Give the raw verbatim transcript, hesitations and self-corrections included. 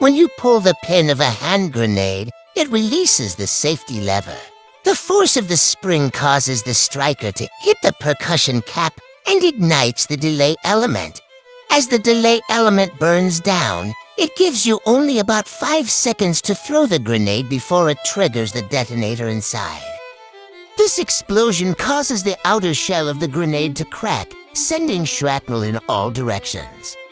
When you pull the pin of a hand grenade, it releases the safety lever. The force of the spring causes the striker to hit the percussion cap and ignites the delay element. As the delay element burns down, it gives you only about five seconds to throw the grenade before it triggers the detonator inside. This explosion causes the outer shell of the grenade to crack, sending shrapnel in all directions.